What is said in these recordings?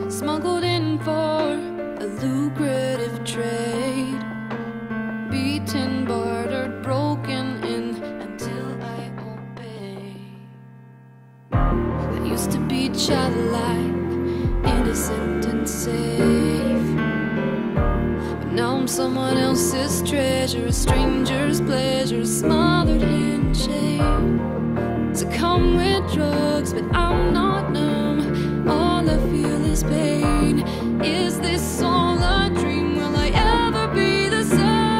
smuggled in for a lucrative trade, beaten, bartered, broken in until I obey. I used to be childlike, innocent and safe, but now I'm someone else's treasure, a stranger's pleasure, smothered in shame. Succumb with drugs, but I'm not numb. All I feel is pain. Is this all a dream? Will I ever be the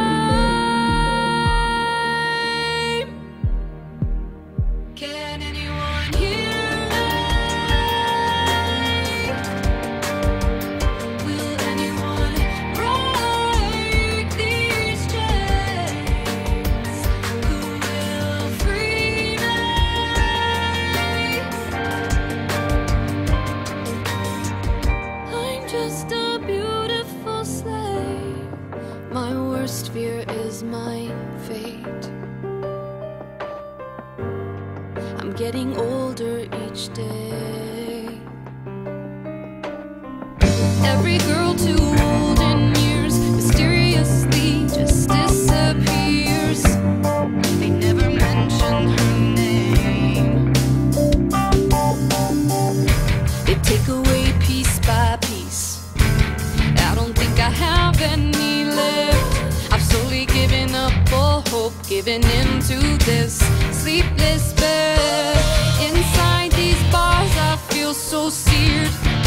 same? Can anyone hear me? Will anyone break these chains? Who will free me? I'm just a beautiful slave. My worst fear is my fate. I'm getting older each day. Every girl too old in years mysteriously just disappears. They never mention her name. They take away piece by piece. I don't think I have any left. I've slowly given up all hope, given into this sleepless bed. Inside these bars I feel so seared.